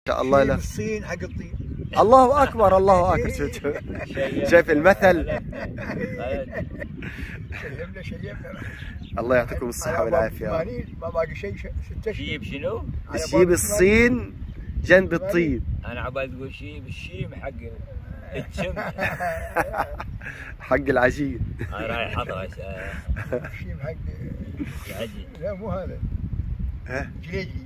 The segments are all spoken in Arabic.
شاء الله. لا الصين حق الطين. الله اكبر الله اكبر. شايف المثل. الله يعطيكم الصحة والعافية. ما باقي شيء 6 اشهر. شيب شنو؟ شيب الصين جنب الطين. انا عبالي تقول شيب الشيم حق الشم. حق العجين. انا رايح اطرش. الشيم حق العجين. لا مو هذا. ها؟ جليجي.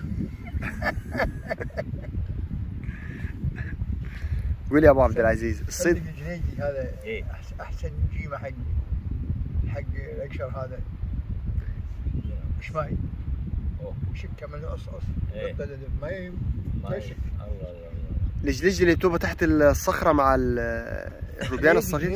قول يا ابو عبد العزيز. الصيد الجليجي هذا إيه؟ احسن جيمه حق الاقشر هذا. مش ماي. شكه من القصقص. ما يمشي. الجليج اللي بتبقى تحت الصخرة مع الروبيان الصغير.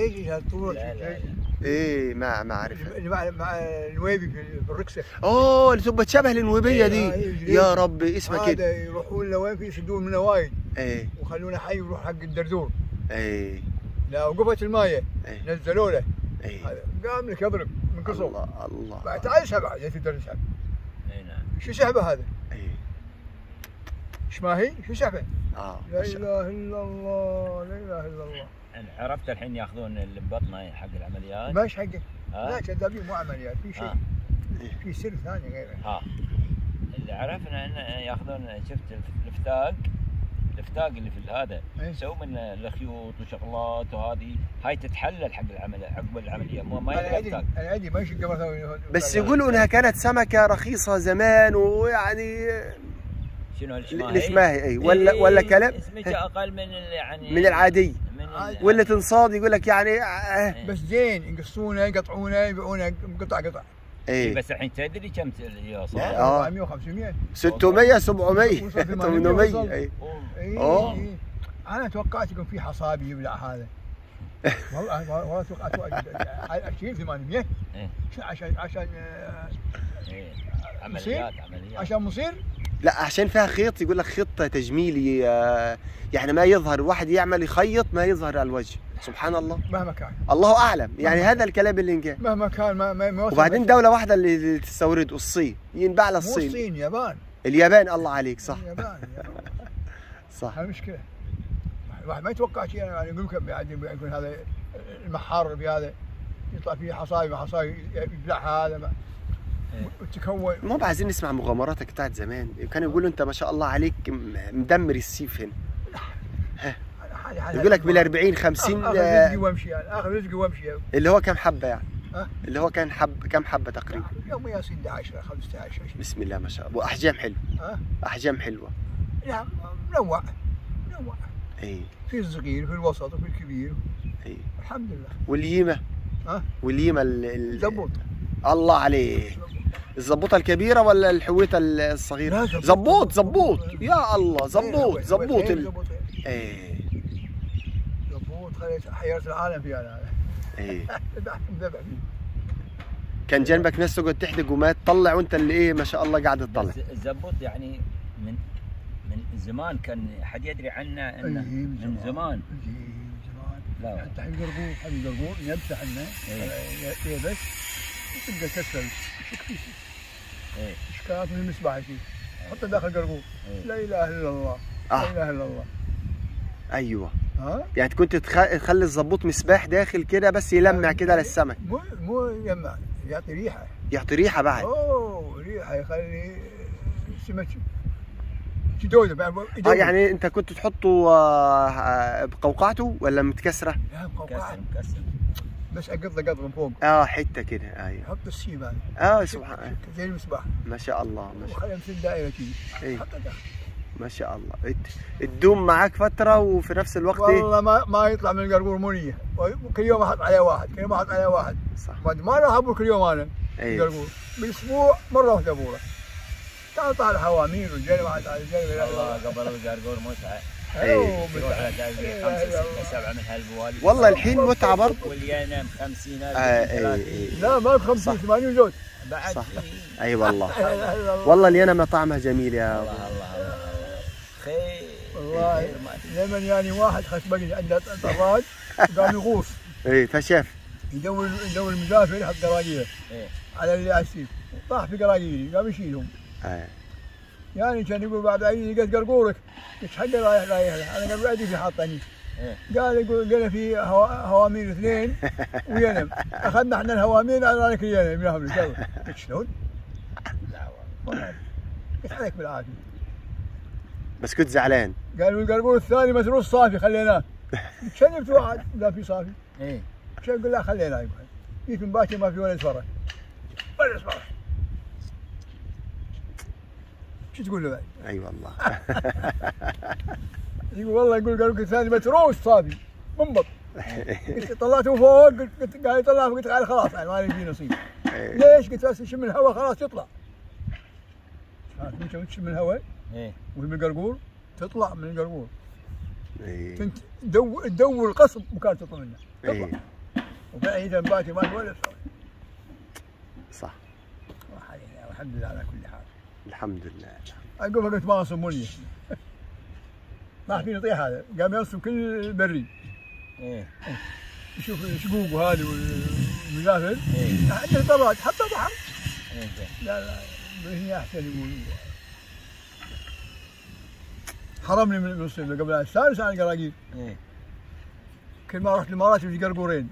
ايه ما عارف. اللي مع النويبي في الركسه. اوه اللي تبقى تشبه النويبيه دي. يا رب اسمها كده. هذا يروحون لوين في يشدون منه وايد. ايه وخلونه حي يروح حق الدردور. ايه لا وقفت المايه. ايه نزلوا له. ايه هذا قام لك يضرب من قصر. الله بعد تعال سبعه جاي تقدر تسحب. اي نعم. شو سحبه هذا؟ ايه ايش ما هي؟ شو سحبه؟ لا اله الا الله لا اله الا الله. عرفت الحين ياخذون البطنه حق العمليات. ماش حقه. لا كذابين مو عمليات في شيء. في سر ثاني غيره. اللي عرفنا انه ياخذون شفت الفتاق اللي في هذا يسوون من الخيوط وشغلات وهذه هاي تتحلل حق العمليه عقب العمليه ما انا ادري ما يشق بس يقولوا انها كانت سمكه رخيصه زمان ويعني شنو الشماهي؟ الشماهي اي ولا كلام سمكه اقل من يعني من العادي ولا تنصاد يقول لك يعني بس زين يقصونه يقطعونه يبيعونه قطع. ايه بس الحين تدري كم يوصل؟ 400 500 600 700 800 اي انا توقعت يكون في حصابي يبلع هذا. والله توقعت 20 800 عشان عمليات عشان مصير. لا عشان فيها خيط يقول لك خيط تجميلي يعني ما يظهر واحد يعمل يخيط ما يظهر على الوجه. سبحان الله. مهما كان الله اعلم يعني هذا الكلام اللي انقال. مهما كان ما وبعدين دوله واحده اللي تستورده الصين ينباع للصين. مو الصين اليابان. الله عليك صح. اليابان صح. هذه مشكله. الواحد ما يتوقع شيء يعني يقول لك يكون هذا المحار بهذا يطلع فيه حصايب يبلع هذا وتكون. مو عايزين نسمع مغامراتك بتاعت زمان. كانوا يقولوا انت ما شاء الله عليك مدمر السيف هنا. يقول لك بال 40 50 اخذ رزقي وامشي يعني اخذ رزقي وامشي. اللي هو كم حبه يعني؟ اللي هو كان كم حبه تقريبا؟ يوميا 16 15. بسم الله ما شاء الله. واحجام حلوه. احجام حلوه. نعم منوع. اي في الصغير في الوسط وفي الكبير. اي الحمد لله. واليمه؟ واليمه زبوط. الله عليه. الزبوطه الكبيره ولا الحويته الصغيره؟ زبوط يا الله زبوط. ايه زبوط حيرت العالم في هذا. ايه كان جنبك ناس تقعد تحدق وما تطلع وانت اللي ايه ما شاء الله قاعد تطلع. الزبوط يعني من زمان كان حد يدري عنه انه من زمان. لا حتى حق القرقور يمسح لنا يبس تبدا تكسر اشكالات من المسبح شيء حطه داخل القرقور. لا اله الا الله لا اله الا الله. ايوه يعني كنت تخلي الزبوط مسباح داخل كده بس يلمع كده للسمك. مو يلمع يعطي ريحه بعد. ريحه يخلي السمك تدوده. يعني انت كنت تحطه بقوقعته ولا متكسره؟ لا بقوقعه بس اقض من فوق. حته كده. ايوه حط السيب هذا. سبحان الله زي المسبح. ما شاء الله ما شاء الله. وخليه مثل دائره كذي. حطه داخل. ما شاء الله. تدوم معاك فتره وفي نفس الوقت والله ما يطلع من القرقور منيه. كل يوم احط عليه واحد. صح. ما راح ابور كل يوم انا القرقور. بالاسبوع مره واحده ابوره. تعال طالع حوامير والجري واحد على الجري. والله قبل القرقور متعه. تروح على 5 6 7 من هالبوالي. والله الحين متعه برضه. واليانه ب 50,000. لا ما ب 50 80 زود بعد. صح. اي والله. والله اليانه طعمها جميل يا الله خير. والله لمن يعني واحد خشبقي عنده طراد قام يغوص. فشاف يدور المجافر يحط قراقيله على اللي على السيف طاح في قراقيلي قام يشيلهم. يعني كان يقول بعد عيد لقيت قرقورك، قلت حق رايح له، انا قبل عندي في حاطني. يقول قال في هوامين 2 وينم، اخذنا احنا الهوامين على رايك الينم قلت شلون؟ لا والله قلت عليك بالعافيه. بس كنت زعلان. قالوا القرقور الثاني متروس صافي خليناه. شنبت واحد لا في صافي. ايه شو يقول لا خليناه يقول. جيت من باكر ما في ولا فرح. ولا فرح. شو تقول له بعد؟ اي والله. يقول والله يقول قالوا الثاني متروس صافي منبط. قلت طلعته فوق قلت قال يطلع قلت قال خلاص يعني ما لي فيه نصيب. ليش؟ قلت بس شم الهواء خلاص يطلع. انت تشم الهواء ومن القرقور تطلع من القرقور. كنت تدور القصب مكان تطلع منه. تطلع. وفعلا باكر ما في ولا صار. صح. الحمد لله على كل حال. الحمد لله. اقول قلت ما صموني. ما فيني يطيح هذا، قام يرسم كل البري. يشوف الشقوق وهذه والمجافل. عنده طلعت حتى بحر. لا هي احسن يقول. حرمني من المصيبه قبل الثالث عن القراقيل. كل ما رحت الامارات يجي قرقورين.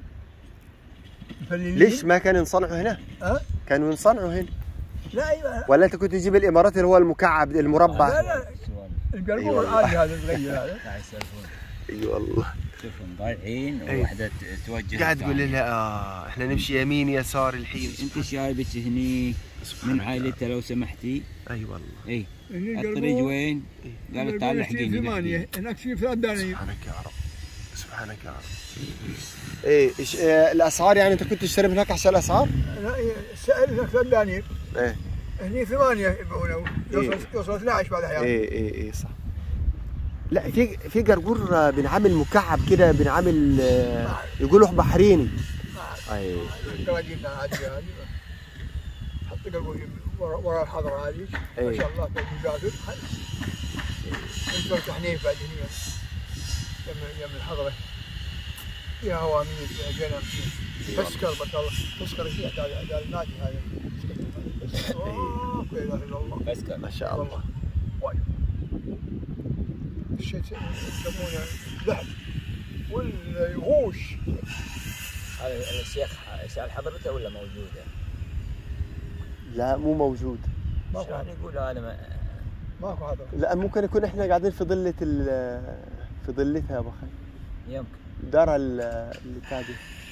ليش ما كانوا ينصنعوا هنا؟ كانوا ينصنعوا هنا. لا ايوه. ولا انت كنت تجيب الامارات اللي هو المكعب المربع؟ لا القرقور العادي هذا الصغير هذا. اي والله. شوفهم ضايعين وواحده توجه. قاعد تقول لنا احنا نمشي يمين يسار الحين. انت شايبك هني من عائلته لو سمحتي. اي والله. اي الطريق وين؟ قالوا تعال لحقيني. 8 هناك في 3 دنانير. سبحانك يا رب. سبحانك يا رب. ايه الاسعار يعني انت كنت تشتري من هناك عشان الاسعار؟ لا سأل هناك 3 دنانير. ايه هني 8 يبيعونه يوصل 12 بعد احيانا. ايه صح. لا في قرقور بنعمل مكعب كده بنعمل يقولوا بحريني. اي قراقيلنا عادي هذه حط قرقور ورا الحضره هذه ما شاء الله في المجافر. انت تحنيف بعد هنا يم الحضره فيها هوامين فيها جنم فيها تسكر ما شاء الله تسكر فيها قال النادي هذا. لا اله الا الله. تسكر ما شاء الله. الشيء يسمونه لحم والغوش. هذا الشيخ سأل حضرته ولا موجوده؟ لا مو موجود. ماكو يعني يقول انا ماكو حضر. لا ممكن يكون احنا قاعدين في ظلة في ظلتها يا ابو خالد. يمكن دارها اللي كادي.